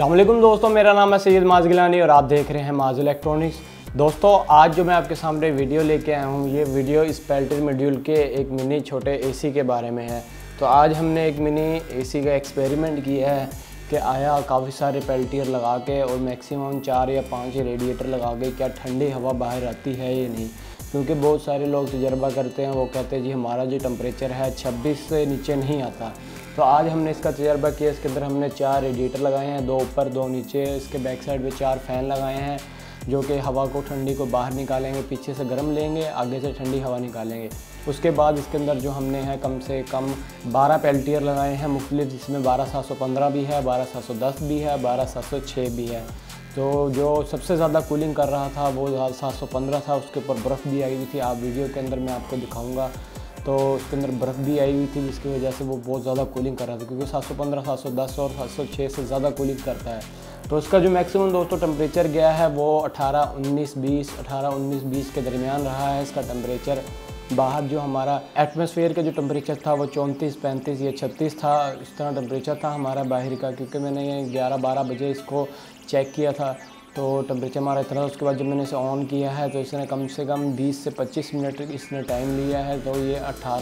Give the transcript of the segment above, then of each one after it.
अस्सलामुअलैकुम दोस्तों, मेरा नाम है सैयद माज़ गिलानी और आप देख रहे हैं माज़ इलेक्ट्रॉनिक्स। दोस्तों, आज जो मैं आपके सामने वीडियो लेके आया हूँ, ये वीडियो इस पेल्टियर मॉड्यूल के एक मिनी छोटे एसी के बारे में है। तो आज हमने एक मिनी एसी का एक्सपेरिमेंट किया है कि आया काफ़ी सारे पेल्टियर लगा के और मैक्सिमम 4 या 5 रेडिएटर लगा के क्या ठंडी हवा बाहर आती है या नहीं। क्योंकि बहुत सारे लोग तजर्बा करते हैं, वो कहते हैं जी हमारा जो टेम्परेचर है 26 से नीचे नहीं आता। तो आज हमने इसका तजर्बा किया। इसके अंदर हमने 4 रेडिएटर लगाए हैं, 2 ऊपर 2 नीचे। इसके बैक साइड पे 4 फ़ैन लगाए हैं जो कि हवा को ठंडी को बाहर निकालेंगे, पीछे से गर्म लेंगे, आगे से ठंडी हवा निकालेंगे। उसके बाद इसके अंदर जो हमने है कम से कम 12 पेल्टियर लगाए हैं मुख्तलिफ, जिसमें 12715 भी है, 12710 भी है, 12706 भी है। तो जो सबसे ज़्यादा कूलिंग कर रहा था वो 715 था। उसके ऊपर बर्फ़ भी आई हुई थी, आप वीडियो के अंदर मैं आपको दिखाऊंगा। तो उसके अंदर बर्फ़ भी आई हुई थी जिसकी वजह से वो बहुत ज़्यादा कूलिंग कर रहा था, क्योंकि 715, 710 और 706 से ज़्यादा कूलिंग करता है। तो इसका जो मैक्सिमम दोस्तों टेम्परेचर गया है वो 18-19-20 के दरमियान रहा है इसका टेम्परेचर। बाहर जो हमारा एटमॉस्फेयर का जो टेम्परेचर था वो 34-35 या 36 था, इस तरह टेम्परेचर था हमारा बाहर का। क्योंकि मैंने ये 11-12 बजे इसको चेक किया था तो टेम्परेचर हमारा इतना। उसके बाद जब मैंने इसे ऑन किया है तो इसने कम से कम 20 से 25 मिनट इसने टाइम लिया है। तो ये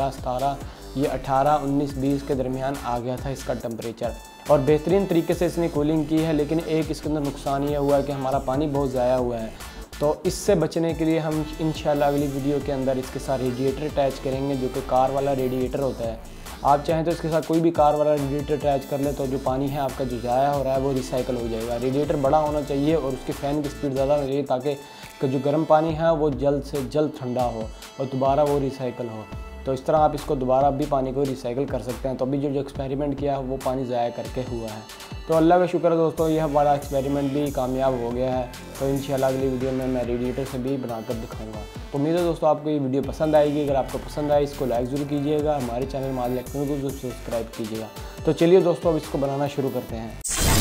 18-19-20 के दरमियान आ गया था इसका टेम्परेचर, और बेहतरीन तरीके से इसने कूलिंग की है। लेकिन एक इसके अंदर नुकसान ये हुआ है कि हमारा पानी बहुत ज़ाया हुआ है। तो इससे बचने के लिए हम इंशाल्लाह अगली वीडियो के अंदर इसके साथ रेडिएटर अटैच करेंगे, जो कि कार वाला रेडिएटर होता है। आप चाहें तो इसके साथ कोई भी कार वाला रेडिएटर अटैच कर ले, तो जो पानी है आपका जो ज़ाया हो रहा है वो रिसाइकल हो जाएगा। रेडिएटर बड़ा होना चाहिए और उसकी फ़ैन की स्पीड ज़्यादा होनी चाहिए, ताकि जो गर्म पानी है वो जल्द से जल्द ठंडा हो और दोबारा वो रिसाइकल हो। तो इस तरह आप इसको दोबारा भी पानी को रिसाइकल कर सकते हैं। तो अभी जो एक्सपेरिमेंट किया है वो पानी ज़ाया करके हुआ है। तो अल्लाह का शुक्र है दोस्तों, यह हमारा एक्सपेरिमेंट भी कामयाब हो गया है। तो इंशाल्लाह अगली वीडियो में मैं रेडिएटर से भी बनाकर दिखाऊंगा। तो उम्मीद है दोस्तों आपको ये वीडियो पसंद आएगी। अगर आपको पसंद आए इसको लाइक ज़रूर कीजिएगा, हमारे चैनल माज़ इलेक्ट्रॉनिक्स को सब्सक्राइब कीजिएगा। तो चलिए दोस्तों अब इसको बनाना शुरू करते हैं।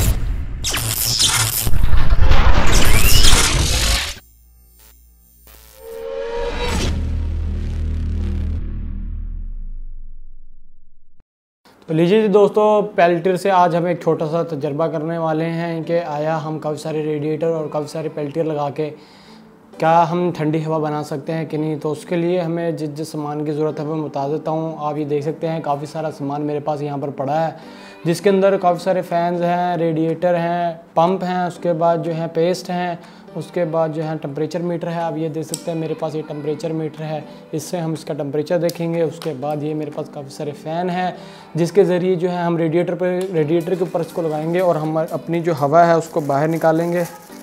तो लीजिए जी दोस्तों, पेल्टियर से आज हम एक छोटा सा तजर्बा करने वाले हैं कि आया हम काफ़ी सारे रेडिएटर और काफ़ी सारे पेल्टियर लगा के क्या हम ठंडी हवा बना सकते हैं कि नहीं। तो उसके लिए हमें जिस सामान की ज़रूरत है मैं बता देता हूँ। आप ये देख सकते हैं काफ़ी सारा सामान मेरे पास यहाँ पर पड़ा है, जिसके अंदर काफ़ी सारे फ़ैन्स हैं, रेडिएटर हैं, पंप हैं, उसके बाद जो है पेस्ट हैं, उसके बाद जो है टेम्परेचर मीटर है। आप ये देख सकते हैं मेरे पास ये टेम्परेचर मीटर है, इससे हम इसका टेम्परेचर देखेंगे। उसके बाद ये मेरे पास काफ़ी सारे फ़ैन हैं जिसके ज़रिए जो है हम रेडिएटर के ऊपर इसको लगाएंगे और हम अपनी जो हवा है उसको बाहर निकालेंगे।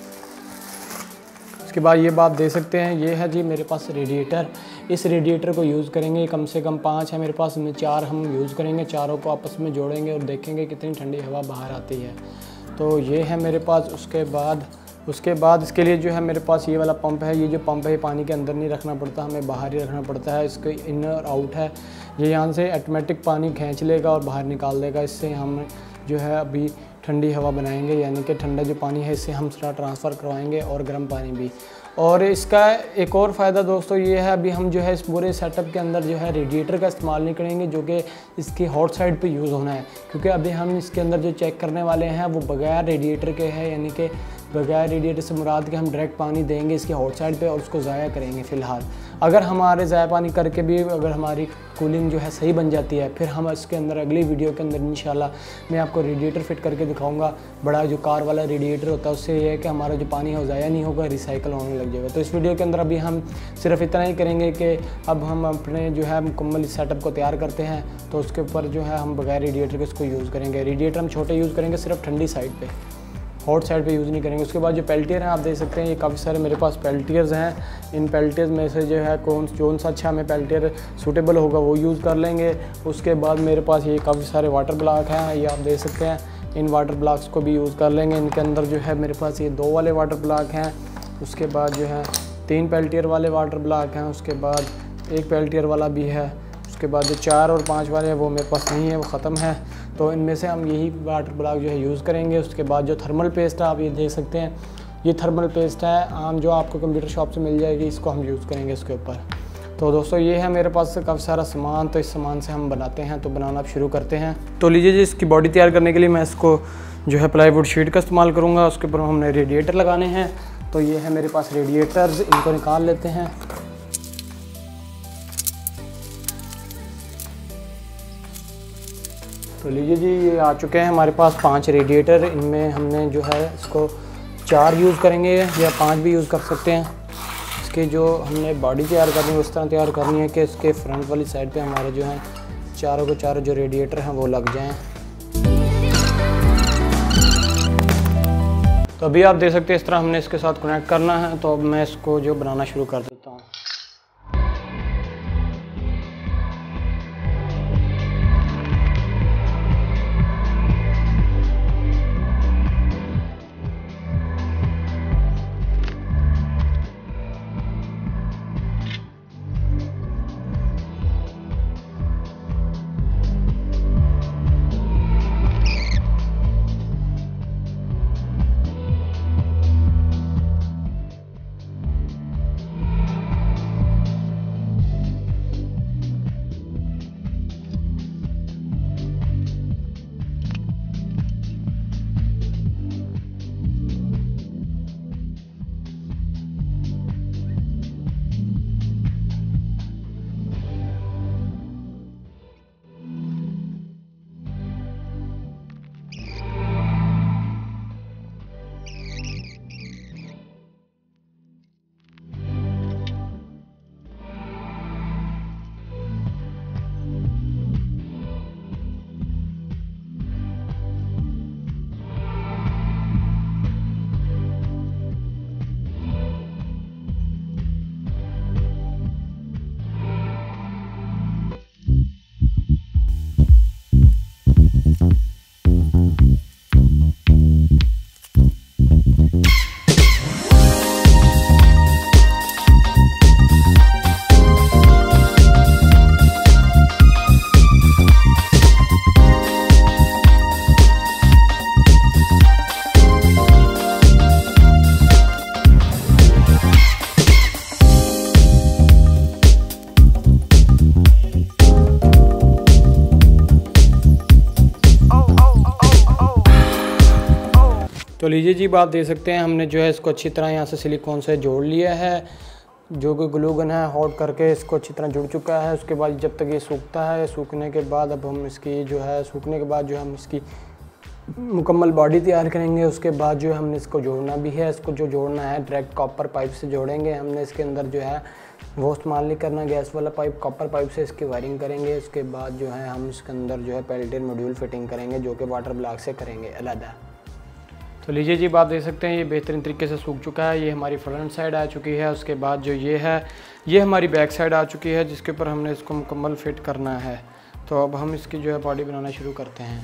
उसके बाद ये बात देख सकते हैं, ये है जी मेरे पास रेडिएटर। इस रेडिएटर को यूज़ करेंगे, कम से कम 5 है मेरे पास, इनमें 4 हम यूज़ करेंगे। चारों को आपस में जोड़ेंगे और देखेंगे कितनी ठंडी हवा बाहर आती है। तो ये है मेरे पास। उसके बाद इसके लिए जो है मेरे पास ये वाला पंप है। ये जो पंप है ये पानी के अंदर नहीं रखना पड़ता, हमें बाहर ही रखना पड़ता है। इसके इनर और आउट है, ये यहाँ से ऑटोमेटिक पानी खींच लेगा और बाहर निकाल देगा। इससे हम जो है अभी ठंडी हवा बनाएंगे, यानी कि ठंडा जो पानी है इससे हम ट्रांसफ़र करवाएंगे और गर्म पानी भी। और इसका एक और फ़ायदा दोस्तों ये है, अभी हम जो है इस पूरे सेटअप के अंदर जो है रेडिएटर का इस्तेमाल नहीं करेंगे, जो कि इसकी हॉट साइड पे यूज़ होना है। क्योंकि अभी हम इसके अंदर जो चेक करने वाले हैं वो बगैर रेडिएटर के है, यानी कि बगैर रेडिएटर से मुराद कि हम डायरेक्ट पानी देंगे इसकी हॉट साइड पे और उसको ज़ाया करेंगे। फ़िलहाल अगर हमारे ज़ाया पानी करके भी अगर हमारी कूलिंग जो है सही बन जाती है, फिर हम इसके अंदर अगली वीडियो के अंदर इंशाल्लाह मैं आपको रेडिएटर फिट करके दिखाऊंगा। बड़ा जो कार वाला रेडिएटर होता है उससे ये है कि हमारा जो पानी है वो ज़ाया नहीं होगा, रिसाइकल होने लग जाएगा। तो इस वीडियो के अंदर अभी हम सिर्फ इतना ही करेंगे कि अब हम अपने जो है मुकम्मल इस सेटअप को तैयार करते हैं। तो उसके ऊपर जो है हम बगैर रेडिएटर के इसको यूज़ करेंगे। रेडिएटर हम छोटे यूज़ करेंगे, सिर्फ ठंडी साइड पर, हॉट साइड पे यूज़ नहीं करेंगे। उसके बाद जो पेल्टियर हैं आप देख सकते हैं, ये काफ़ी सारे मेरे पास पेल्टियर्स हैं। इन पेल्टियर्स में से जो है कौन सा अच्छा हमें पेल्टियर सूटेबल होगा वो यूज़ कर लेंगे। उसके बाद मेरे पास ये काफ़ी सारे वाटर ब्लॉक हैं, ये आप देख सकते हैं। इन वाटर ब्लॉक्स को भी यूज़ कर लेंगे। इनके अंदर जो है मेरे पास ये 2 वाले वाटर ब्लॉक हैं। उसके बाद जो है 3 पेल्टियर वाले वाटर ब्लॉक हैं। उसके बाद 1 पेल्टियर वाला भी है। उसके बाद जो 4 और 5 वाले हैं वो मेरे पास नहीं है, वो ख़त्म है। तो इनमें से हम यही वाटर ब्लॉक जो है यूज़ करेंगे। उसके बाद जो थर्मल पेस्ट है आप ये देख सकते हैं, ये थर्मल पेस्ट है आम जो आपको कंप्यूटर शॉप से मिल जाएगी, इसको हम यूज़ करेंगे इसके ऊपर। तो दोस्तों ये है मेरे पास काफ़ी सारा सामान, तो इस सामान से हम बनाते हैं। तो बनाना आप शुरू करते हैं। तो लीजिए जी, इसकी बॉडी तैयार करने के लिए मैं इसको जो है प्लाईवुड शीट का इस्तेमाल करूँगा। उसके ऊपर हमने रेडिएटर लगाने हैं। तो ये है मेरे पास रेडिएटर्स, इनको निकाल लेते हैं। तो लीजिए जी, ये आ चुके हैं हमारे पास 5 रेडिएटर। इनमें हमने जो है इसको 4 यूज़ करेंगे या 5 भी यूज़ कर सकते हैं। इसकी जो हमने बॉडी तैयार करनी है उस तरह तैयार करनी है कि इसके फ्रंट वाली साइड पे हमारे जो है चारों के चारों जो रेडिएटर हैं वो लग जाएं। तो अभी आप देख सकते हैं इस तरह हमने इसके साथ कनेक्ट करना है। तो अब मैं इसको जो बनाना शुरू कर देता हूँ। तो लीजिए जी, आप देख सकते हैं हमने जो है इसको अच्छी तरह यहाँ से सिलिकॉन से जोड़ लिया है। जो कि ग्लू गन है हॉट करके इसको अच्छी तरह जुड़ चुका है। उसके बाद जब तक ये सूखता है, सूखने के बाद अब हम इसकी जो है सूखने के बाद जो हम इसकी मुकम्मल बॉडी तैयार करेंगे। उसके बाद जो है हमने इसको जोड़ना भी है। इसको जो जोड़ना है डायरेक्ट कॉपर पाइप से जोड़ेंगे। हमने इसके अंदर जो है वो इस्तेमाल नहीं करना, गैस वाला पाइप, कॉपर पाइप से इसकी वायरिंग करेंगे। उसके बाद जो है हम इसके अंदर जो है पेल्टियर मॉड्यूल फिटिंग करेंगे, जो कि वाटर ब्लॉक से करेंगे अलग। तो लीजिए जी, आप देख सकते हैं ये बेहतरीन तरीके से सूख चुका है। ये हमारी फ्रंट साइड आ चुकी है। उसके बाद जो ये है ये हमारी बैक साइड आ चुकी है, जिसके ऊपर हमने इसको मुकम्मल फिट करना है। तो अब हम इसकी जो है बॉडी बनाना शुरू करते हैं।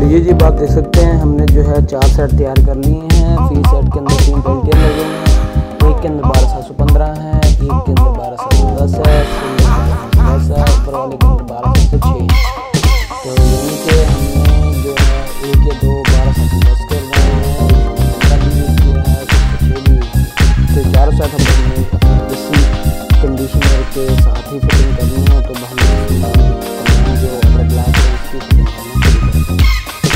ये जी बात देख सकते हैं, हमने जो है 4 सेट तैयार कर लिए हैं। फी सेट के अंदर 3 पेल्टियर लगे हैं, एक के अंदर 12715 है, एक के अंदर 12710 है, 10 है, ऊपर वाले के अंदर 12706 है। तो यानी कि हमने जो है एक या दो 12710 कर रहे हैं, 15 भी यूज़ किया है, 6 भी यूज़ किया। तो 4 सेट हमने इसी कंडीशनर के साथ ही फिटिंग करनी है। तो हम जो अपने ग्लास है उसकी फिटिंग करना शुरू करते हैं।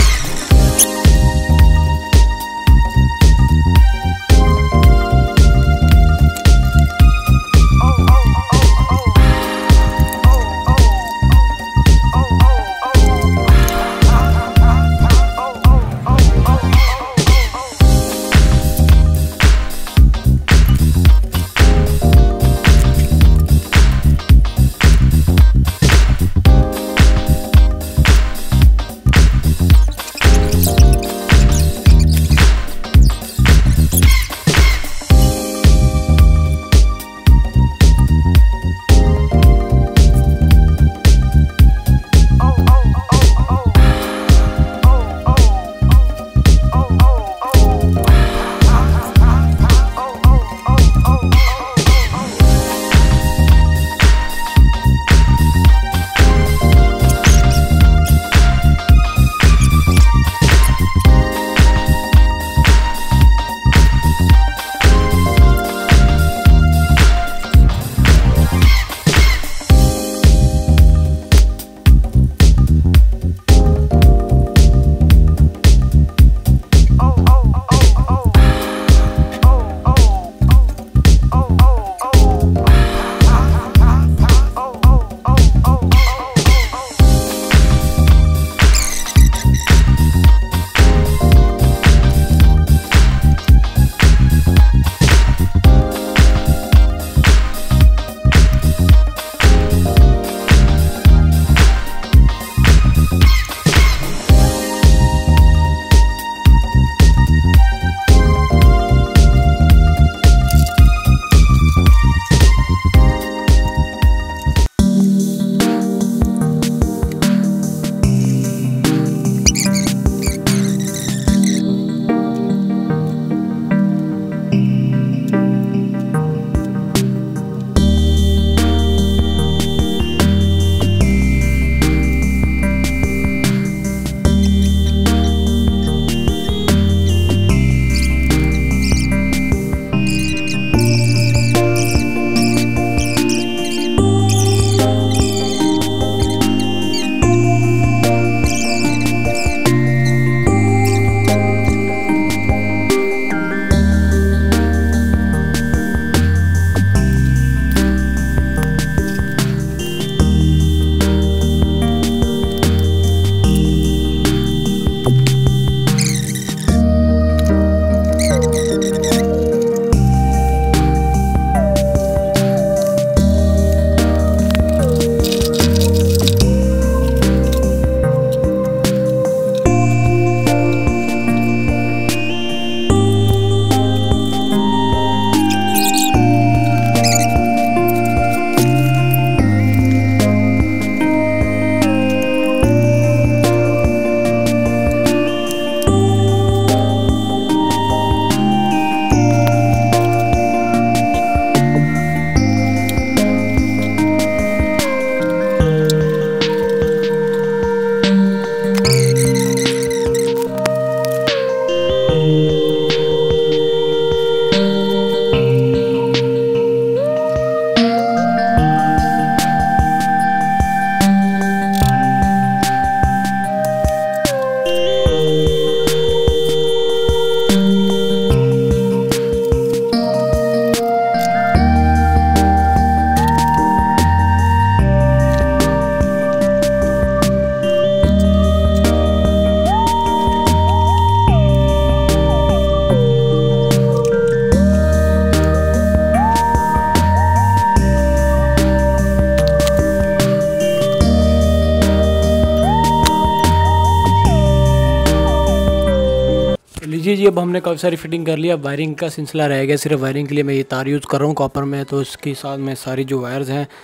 लीजिए जी, अब हमने काफ़ी सारी फिटिंग कर लिया। वायरिंग का सिलसिला रह गया, सिर्फ वायरिंग के लिए मैं ये तार यूज़ कर रहा हूँ कॉपर में। तो इसके साथ में सारी जो वायर्स हैं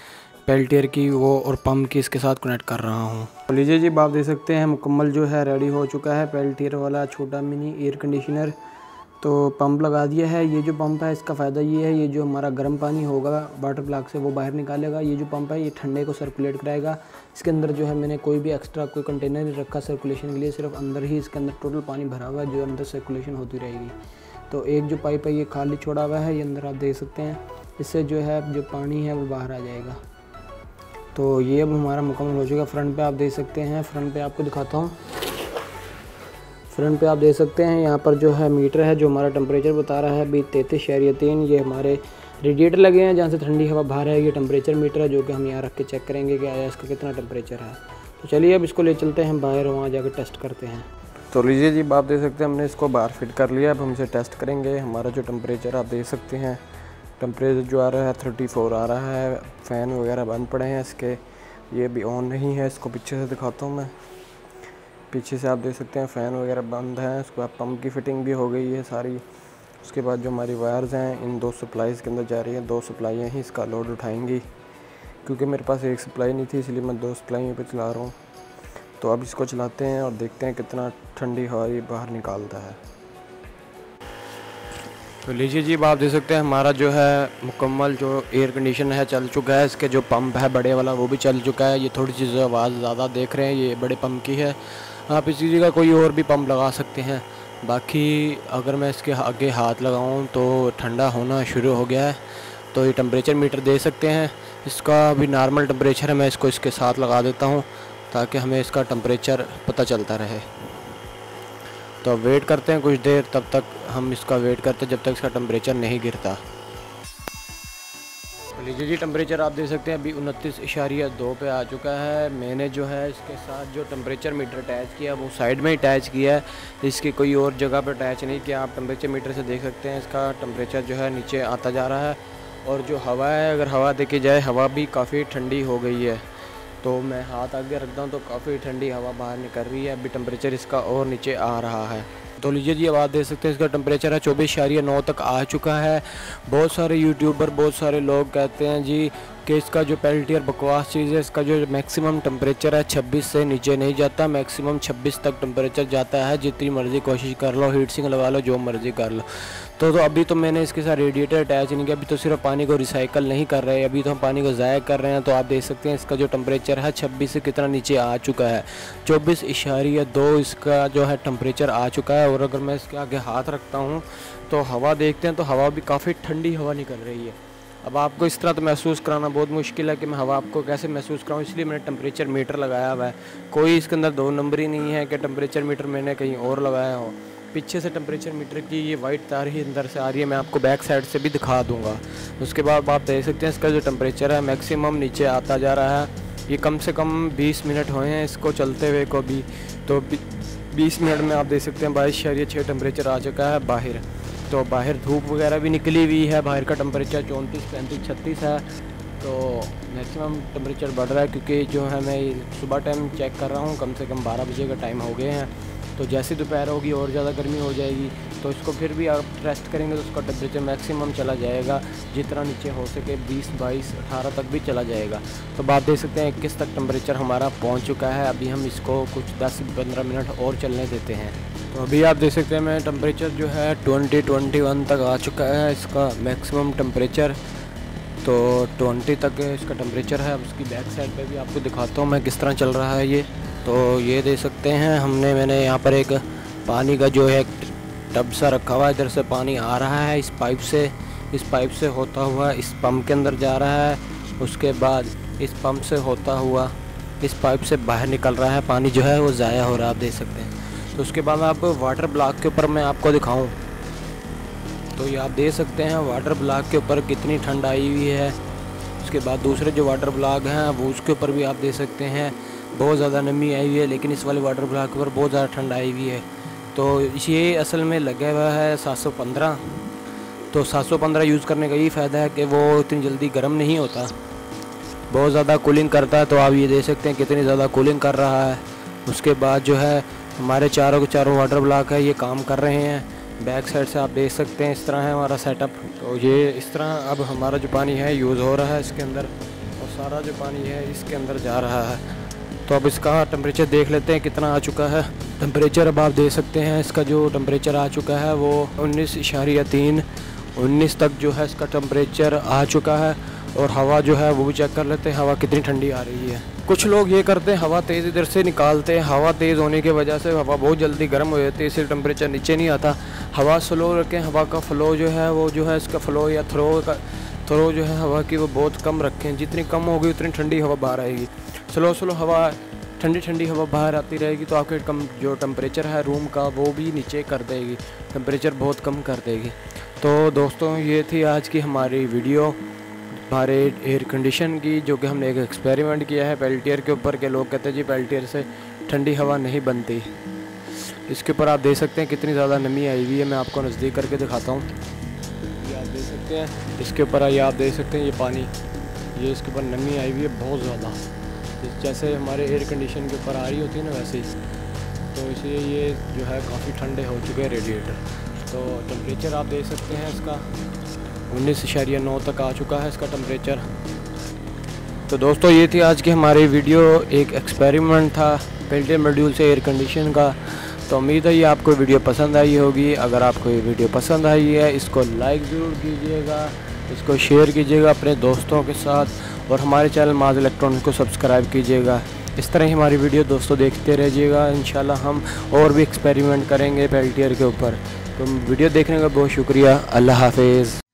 पेल्टियर की वो और पम्प की इसके साथ कनेक्ट कर रहा हूँ। तो लीजिए जी, आप देख सकते हैं मुकम्मल जो है रेडी हो चुका है पेल्टियर वाला छोटा मिनी एयर कंडीशनर। तो पंप लगा दिया है। ये जो पंप है इसका फ़ायदा ये है, ये जो हमारा गर्म पानी होगा वाटर प्लग से वो बाहर निकालेगा। ये जो पंप है ये ठंडे को सर्कुलेट कराएगा। इसके अंदर जो है मैंने कोई भी एक्स्ट्रा कोई कंटेनर नहीं रखा सर्कुलेशन के लिए, सिर्फ अंदर ही इसके अंदर टोटल पानी भरा हुआ है जो अंदर सर्कुलेशन होती रहेगी। तो एक जो पाइप है ये खाली छोड़ा हुआ है, ये अंदर आप देख सकते हैं। इससे जो है जो पानी है वो बाहर आ जाएगा। तो ये अब हमारा मुकम्मल हो चुका। फ्रंट पे आप देख सकते हैं, फ्रंट पे आपको दिखाता हूँ। फ्रंट पे आप देख सकते हैं यहाँ पर जो है मीटर है जो हमारा टेम्परेचर बता रहा है अभी 33.3। ये हमारे रेडिएटर लगे हैं जहाँ से ठंडी हवा बाहर है। ये टेम्परेचर मीटर है जो कि हम यहाँ रख के चेक करेंगे कि आया इसका कितना टेम्परेचर है। तो चलिए अब इसको ले चलते हैं बाहर, वहाँ जाकर टेस्ट करते हैं। तो लीजिए जी, आप देख सकते हैं हमने इसको बाहर फिट कर लिया। अब हम इसे टेस्ट करेंगे। हमारा जो टेम्परेचर आप देख सकते हैं, टेम्परेचर जो आ रहा है 34 आ रहा है। फ़ैन वगैरह बंद पड़े हैं इसके, ये भी ऑन नहीं है। इसको पीछे से दिखाता हूँ मैं। पीछे से आप देख सकते हैं फ़ैन वगैरह बंद हैं। उसके बाद पम्प की फ़िटिंग भी हो गई है सारी। उसके बाद जो हमारी वायर्स हैं इन 2 सप्लाईज़ के अंदर जा रही है। 2 सप्लाइयाँ ही इसका लोड उठाएंगी, क्योंकि मेरे पास एक सप्लाई नहीं थी इसलिए मैं 2 सप्लाइयों पे चला रहा हूँ। तो अब इसको चलाते हैं और देखते हैं कितना ठंडी हवा ये बाहर निकालता है। तो लीजिए जी, आप देख सकते हैं हमारा जो है मुकम्मल जो एयर कंडीशन है चल चुका है। इसके जो पंप है बड़े वाला वो भी चल चुका है। ये थोड़ी सी आवाज़ ज़्यादा देख रहे हैं, ये बड़े पंप की है। आप इसी जगह कोई और भी पंप लगा सकते हैं। बाकी अगर मैं इसके आगे हाथ लगाऊं तो ठंडा होना शुरू हो गया है। तो ये टेम्परेचर मीटर दे सकते हैं। इसका अभी नॉर्मल टेम्परेचर है, मैं इसको इसके साथ लगा देता हूं ताकि हमें इसका टेम्परेचर पता चलता रहे। तो वेट करते हैं कुछ देर, तब तक हम इसका वेट करते हैं जब तक इसका टेम्परेचर नहीं गिरता। लीजिए जी, टेम्परेचर आप देख सकते हैं अभी 29.2 पे आ चुका है। मैंने जो है इसके साथ जो टेम्परेचर मीटर अटैच किया वो साइड में ही अटैच किया है, इसकी कोई और जगह पर अटैच नहीं किया। आप टेम्परेचर मीटर से देख सकते हैं इसका टेम्परेचर जो है नीचे आता जा रहा है। और जो हवा है, अगर हवा देखी जाए, हवा भी काफ़ी ठंडी हो गई है। तो मैं हाथ आगे रखता हूँ तो काफ़ी ठंडी हवा बाहर निकल रही है। अभी टेम्परेचर इसका और नीचे आ रहा है। तो लीजिए जी, अब आप देख सकते हैं इसका टेम्परेचर है 24.9 तक आ चुका है। बहुत सारे यूट्यूबर, बहुत सारे लोग कहते हैं जी कि इसका जो पेल्टियर बकवास चीज़ है। इसका जो मैक्सिमम टेम्परेचर है 26 से नीचे नहीं जाता, मैक्सिमम 26 तक टेम्परेचर जाता है। जितनी मर्ज़ी कोशिश कर लो, हीट सिंक लगा लो, जो मर्ज़ी कर लो। तो अभी तो मैंने इसके साथ रेडिएटर अटैच नहीं किया। अभी तो सिर्फ पानी को रिसाइकल नहीं कर रहे, अभी तो हम पानी को ज़ाया कर रहे हैं। तो आप देख सकते हैं इसका जो टेम्परेचर है 26 से कितना नीचे आ चुका है। 24.2 इसका जो है टेम्परेचर आ चुका है। और अगर मैं इसके आगे हाथ रखता हूँ तो हवा देखते हैं तो हवा भी काफ़ी ठंडी हवा निकल रही है। अब आपको इस तरह तो महसूस कराना बहुत मुश्किल है कि मैं हवा आपको कैसे महसूस कराऊँ, इसलिए मैंने टेम्परेचर मीटर लगाया हुआ है। कोई इसके अंदर 2 नंबर ही नहीं है कि टेम्परेचर मीटर मैंने कहीं और लगाया हो। पीछे से टेम्परेचर मीटर की ये वाइट तार ही अंदर से आ रही है, मैं आपको बैक साइड से भी दिखा दूंगा। उसके बाद आप देख सकते हैं इसका जो टेम्परेचर है मैक्सिमम नीचे आता जा रहा है। ये कम से कम 20 मिनट हुए हैं इसको चलते हुए को भी। तो 20 मिनट में आप देख सकते हैं 22.6 टेम्परेचर आ चुका है बाहर। तो बाहर धूप वगैरह भी निकली हुई है। बाहर का टेम्परेचर 34, 35, 36 है। तो मैक्सिमम टेम्परेचर बढ़ रहा है क्योंकि जो है मैं सुबह टाइम चेक कर रहा हूँ, कम से कम 12 बजे का टाइम हो गए हैं। तो जैसे दोपहर होगी और ज़्यादा गर्मी हो जाएगी। तो इसको फिर भी आप टेस्ट करेंगे तो उसका टेम्परेचर मैक्सिमम चला जाएगा, जितना नीचे हो सके 20, 22, 18 तक भी चला जाएगा। तो आप देख सकते हैं 21 तक टेम्परेचर हमारा पहुंच चुका है। अभी हम इसको कुछ 10-15 मिनट और चलने देते हैं। तो अभी आप देख सकते हैं मैं टेम्परेचर जो है 21 तक आ चुका है इसका मैक्सिमम टेम्परेचर। तो 20 तक इसका टेम्परेचर है। अब उसकी बैक साइड पे भी आपको दिखाता हूँ मैं किस तरह चल रहा है ये। तो ये देख सकते हैं मैंने यहाँ पर एक पानी का जो है टब सा रखा हुआ है। इधर से पानी आ रहा है इस पाइप से होता हुआ इस पंप के अंदर जा रहा है। उसके बाद इस पंप से होता हुआ इस पाइप से बाहर निकल रहा है। पानी जो है वो ज़ाया हो रहा है, आप देख सकते हैं। तो उसके बाद मैं आपको वाटर ब्लॉक के ऊपर मैं आपको दिखाऊं तो ये आप देख सकते हैं वाटर ब्लॉक के ऊपर कितनी ठंड आई हुई है। उसके बाद दूसरे जो वाटर ब्लॉक हैं वो उसके ऊपर भी आप देख सकते हैं बहुत ज़्यादा नमी आई हुई है, लेकिन इस वाले वाटर ब्लॉक के ऊपर बहुत ज़्यादा ठंड आई हुई है। तो ये असल में लगा हुआ है 715। तो 715 यूज़ करने का यही फ़ायदा है कि वो इतनी जल्दी गर्म नहीं होता, बहुत ज़्यादा कूलिंग करता है। तो आप ये देख सकते हैं कितनी ज़्यादा कूलिंग कर रहा है। उसके बाद जो है हमारे चारों के चारों वाटर ब्लॉक है ये काम कर रहे हैं। बैक साइड से आप देख सकते हैं इस तरह है हमारा सेटअप। तो ये इस तरह अब हमारा जो पानी है यूज़ हो रहा है इसके अंदर। और सारा जो पानी है इसके अंदर जा रहा है। तो अब इसका टेम्परेचर देख लेते हैं कितना आ चुका है। टेम्परेचर अब आप देख सकते हैं, इसका जो टेम्परेचर आ चुका है वो 19 तक जो है इसका टेम्परेचर आ चुका है। और हवा जो है वो भी चेक कर लेते हैं, हवा कितनी ठंडी आ रही है। कुछ लोग ये करते हैं, हवा तेज़ इधर से निकालते हैं, हवा तेज़ होने की वजह से हवा बहुत जल्दी गर्म हो जाती है, इसलिए टेम्परेचर नीचे नहीं आता। हवा स्लो रखें, हवा का फ़्लो जो है वो जो है इसका फ़्लो या थ्रो जो है हवा की वो बहुत कम रखें। जितनी कम होगी उतनी ठंडी हवा बाहर आएगी। स्लो हवा ठंडी हवा बाहर आती रहेगी तो आपके जो टेम्परेचर है रूम का वो भी नीचे कर देगी, टेम्परेचर बहुत कम कर देगी। तो दोस्तों ये थी आज की हमारी वीडियो हमारे एयर कंडीशन की, जो कि हमने एक एक्सपेरिमेंट किया है पेल्टियर के ऊपर के। लोग कहते हैं जी पेल्टियर से ठंडी हवा नहीं बनती। इसके ऊपर आप देख सकते हैं कितनी ज़्यादा नमी आई हुई है। मैं आपको नज़दीक करके दिखाता हूँ, ये आप देख सकते हैं। इसके ऊपर आइए, आप देख सकते हैं ये पानी, ये इसके ऊपर नमी आई हुई है बहुत ज़्यादा, जैसे हमारे एयर कंडीशन के ऊपर आ रही होती है ना वैसे ही। तो इसलिए ये जो है काफ़ी ठंडे हो चुके हैं रेडिएटर। तो टेम्परेचर आप देख सकते हैं इसका 19.9 तक आ चुका है इसका टेम्परेचर। तो दोस्तों ये थी आज की हमारी वीडियो, एक एक्सपेरिमेंट था पेल्टियर मॉड्यूल से एयर कंडीशन का। तो उम्मीद है ये आपको वीडियो पसंद आई होगी। अगर आपको ये वीडियो पसंद आई है इसको लाइक ज़रूर कीजिएगा, इसको शेयर कीजिएगा अपने दोस्तों के साथ, और हमारे चैनल माज इलेक्ट्रॉनिक्स को सब्सक्राइब कीजिएगा। इस तरह ही हमारी वीडियो दोस्तों देखते रहिएगा। इंशाल्लाह हम और भी एक्सपेरिमेंट करेंगे पेल्टियर के ऊपर। तो वीडियो देखने का बहुत शुक्रिया। अल्लाह हाफिज़।